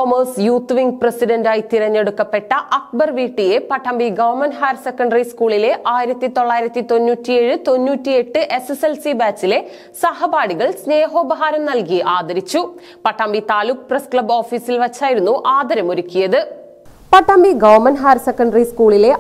Commerce youth wing പ്രസിഡന്റായി തിരഞ്ഞെടുക്കപ്പെട്ട അക്ബർ വീട്ടിയെ പട്ടാമ്പി ഗവൺമെന്റ് ഹയർ സെക്കൻഡറി സ്കൂളിലെ 1997-98 SSLC ബാച്ചിലെ സഹപാഠികൾ സ്നേഹോപഹാരം നൽകി ആദരിച്ചു. പട്ടാമ്പി താലൂക്ക് പ്രസ് ക്ലബ് ഓഫീസിൽ വച്ചായിരുന്നു ആദരമൊരുക്കിയത്. പട്ടാമ്പി ഗവൺമെന്റ് ഹയർ സെക്കൻഡറി സ്കൂളിലെ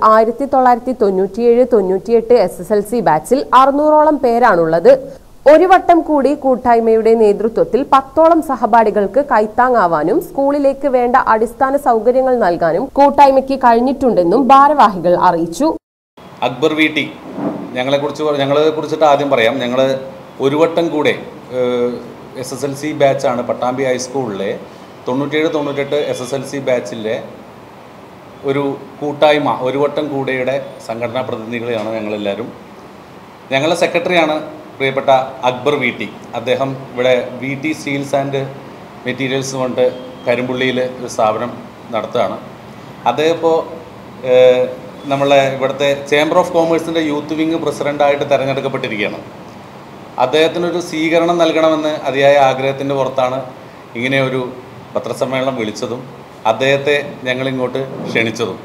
1997-98 SSLC ബാച്ചിൽ 600ഓളം പേരാണുള്ളത്. ഒരു വട്ടം കൂടി കൂട്ടായ്മയുടെ നേതൃത്വത്തിൽ 10ഓളം സഹപാഠികൾക്ക് കൈത്താങ്ങാവാനും സ്കൂളിലേക്ക് വേണ്ട അടിസ്ഥാന സൗകര്യങ്ങൾ നൽകാനും കൂട്ടായ്മയ്ക്ക് കഴിഞ്ഞിട്ടുണ്ടെന്നും ഭാരവാഹികൾ അറിയിച്ചു. അക്ബർ വീട്ടി ഞങ്ങളെ കുറിച്ചിട്ട് ആദ്യം പറയാം. ഞങ്ങൾ ഒരു വട്ടം കൂടെ SSLC ബാച്ചാണ് പട്ടാമ്പി ഹൈസ്കൂളിലെ 97-98 SSLC ബാച്ചിലെ ഒരു കൂട്ടായ്മ, ഒരു വട്ടം കൂടെയുടെ സംഘടനാ പ്രതിനിധികളെയാണ് ഞങ്ങളെല്ലാവരും. ഞങ്ങളുടെ സെക്രട്ടറിയാണ് പ്രിയപ്പെട്ട അക്ബർ വീട്ടി. അദ്ദേഹം ഇവിടെ VT സ്റ്റീൽസ് ആൻഡ് മെറ്റീരിയൽസ് കൊണ്ട് കരിമ്പുള്ളിയിൽ ഒരു സ്ഥാപനം നടത്തുകയാണ്. അദ്ദേഹം ഇപ്പോൾ നമ്മളെ ഇവിടുത്തെ ചേംബർ ഓഫ് കോമേഴ്സിൻ്റെ യൂത്ത് വിംഗ് പ്രസിഡൻ്റായിട്ട് തിരഞ്ഞെടുക്കപ്പെട്ടിരിക്കുകയാണ്. അദ്ദേഹത്തിനൊരു സ്വീകരണം നൽകണമെന്ന് അതിയായ ആഗ്രഹത്തിൻ്റെ പുറത്താണ് ഇങ്ങനെ ഒരു പത്രസമ്മേളനം വിളിച്ചതും അദ്ദേഹത്തെ ഞങ്ങളിങ്ങോട്ട് ക്ഷണിച്ചതും.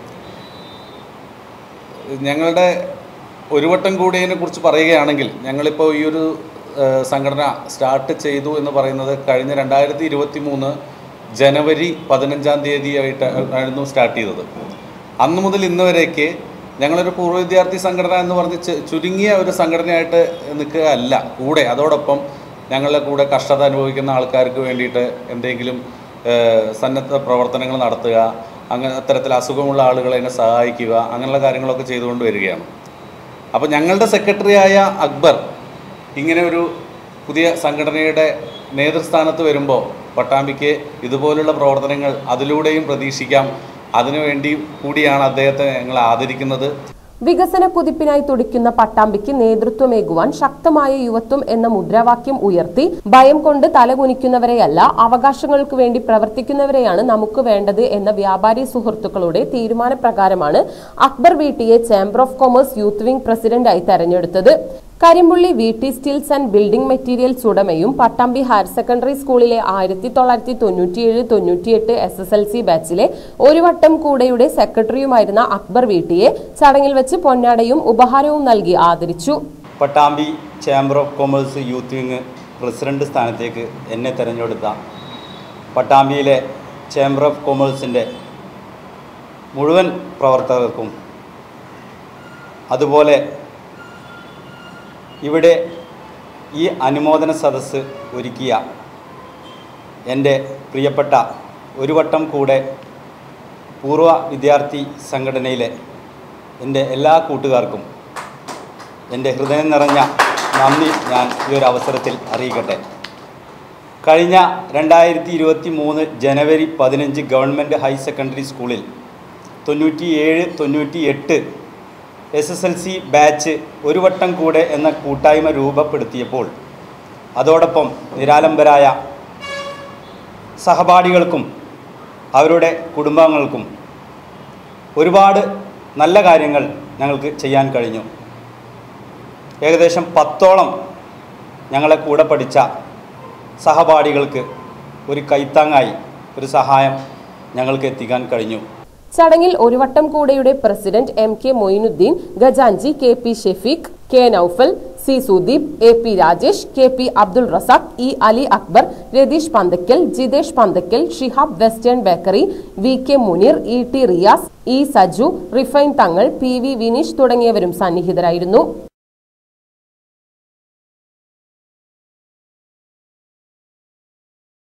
ഞങ്ങളുടെ ഒരു വട്ടം കൂടിയതിനെ കുറിച്ച് പറയുകയാണെങ്കിൽ, ഞങ്ങളിപ്പോൾ ഈ ഒരു സംഘടന സ്റ്റാർട്ട് ചെയ്തു എന്ന് പറയുന്നത് കഴിഞ്ഞ 2023 ജനുവരി 15-ാം തീയതിയായിട്ടായിരുന്നു സ്റ്റാർട്ട് ചെയ്തത്. അന്ന് മുതൽ ഇന്ന് വരേക്ക് ഞങ്ങളൊരു പൂർവ്വ വിദ്യാർത്ഥി സംഘടന എന്ന് പറഞ്ഞ് ചുരുങ്ങിയ ഒരു സംഘടനയായിട്ട് നിൽക്കുക അല്ല. കൂടെ അതോടൊപ്പം ഞങ്ങളുടെ കൂടെ കഷ്ടത അനുഭവിക്കുന്ന ആൾക്കാർക്ക് വേണ്ടിയിട്ട് എന്തെങ്കിലും സന്നദ്ധ പ്രവർത്തനങ്ങൾ നടത്തുക, അങ്ങനെ അത്തരത്തിൽ അസുഖമുള്ള ആളുകളെ സഹായിക്കുക, അങ്ങനെയുള്ള കാര്യങ്ങളൊക്കെ ചെയ്തുകൊണ്ട് വരികയാണ്. അപ്പോൾ ഞങ്ങളുടെ സെക്രട്ടറിയായ അക്ബർ ഇങ്ങനെ ഒരു പുതിയ സംഘടനയുടെ നേതൃസ്ഥാനത്ത് വരുമ്പോൾ പട്ടാമ്പിക്ക് ഇതുപോലുള്ള പ്രവർത്തനങ്ങൾ അതിലൂടെയും പ്രതീക്ഷിക്കാം. അതിനുവേണ്ടി കൂടിയാണ് അദ്ദേഹത്തെ ഞങ്ങൾ ആദരിക്കുന്നത്. വികസന കുതിപ്പിനായി തുടിക്കുന്ന പട്ടാമ്പിക്ക് നേതൃത്വമേകുവാൻ ശക്തമായ യുവത്വം എന്ന മുദ്രാവാക്യം ഉയർത്തി ഭയം കൊണ്ട് തലകുനിക്കുന്നവരെയല്ല, അവകാശങ്ങൾക്ക് വേണ്ടി പ്രവർത്തിക്കുന്നവരെയാണ് നമുക്ക് വേണ്ടത് എന്ന വ്യാപാരി സുഹൃത്തുക്കളുടെ തീരുമാനപ്രകാരമാണ് അക്ബർ വീട്ടിയെ chamber of commerce youth wing പ്രസിഡന്റായി തെരഞ്ഞെടുത്തത്. Karimpulli VT steels and building materials ഉടമയും പട്ടാമ്പി ഹയർ സെക്കൻഡറി സ്കൂളിലെ 1997-98 SSLC ബാച്ചിലെ ഒരു വട്ടം കൂടെയുടെ സെക്രട്ടറിയുമായിരുന്ന അക്ബർ വീട്ടിയെ ചടങ്ങിൽ വെച്ച് പൊന്നാടയും ഉപഹാരവും നൽകി ആദരിച്ചു. Pattambi chamber of commerce youth wing president സ്ഥാനത്തേക്ക് എന്നെ തെരഞ്ഞെടുത്ത പട്ടാമ്പിയിലെ ചേംബർ ഓഫ് കോമേഴ്സിൻ്റെ മുഴുവൻ പ്രവർത്തകർക്കും, അതുപോലെ ഇവിടെ ഈ അനുമോദന സദസ്സ് ഒരുക്കിയ എൻ്റെ പ്രിയപ്പെട്ട ഒരു വട്ടം കൂടെ പൂർവ്വ വിദ്യാർത്ഥി സംഘടനയിലെ എൻ്റെ എല്ലാ കൂട്ടുകാർക്കും എൻ്റെ ഹൃദയം നിറഞ്ഞ നന്ദി ഞാൻ ഈ ഒരു അവസരത്തിൽ അറിയിക്കട്ടെ. കഴിഞ്ഞ 2023 ജനുവരി 15 ഗവൺമെൻറ് ഹയർ സെക്കൻഡറി സ്കൂളിൽ 97-98 SSLC ബാച്ച് ഒരു വട്ടം കൂടെ എന്ന കൂട്ടായ്മ രൂപപ്പെടുത്തിയപ്പോൾ അതോടൊപ്പം നിരാലംബരായ സഹപാഠികൾക്കും അവരുടെ കുടുംബാംഗങ്ങൾക്കും ഒരുപാട് നല്ല കാര്യങ്ങൾ ഞങ്ങൾക്ക് ചെയ്യാൻ കഴിഞ്ഞു. ഏകദേശം 10ഓളം ഞങ്ങളെ കൂടെ പഠിച്ച സഹപാഠികൾക്ക് ഒരു കൈത്താങ്ങായി ഒരു സഹായം ഞങ്ങൾക്ക് എത്തിക്കാൻ കഴിഞ്ഞു. ചടങ്ങിൽ ഒരു വട്ടം കൂടെയുടെ പ്രസിഡന്റ് MK മൊയിനുദ്ദീൻ, ഖജാൻജി KP Shefeeq, K Noufal, C Sudeep, AP Rajesh, KP Abdul Razak, E Ali Akbar, Ratheesh Panthakkal, Jithesh Panthakkal, Shihab western bakery, VK Muneer, ET Riyas, E Saju, റിഫൈൻ തങ്ങൾ, PV വിനീഷ് തുടങ്ങിയവരും സന്നിഹിതരായിരുന്നു.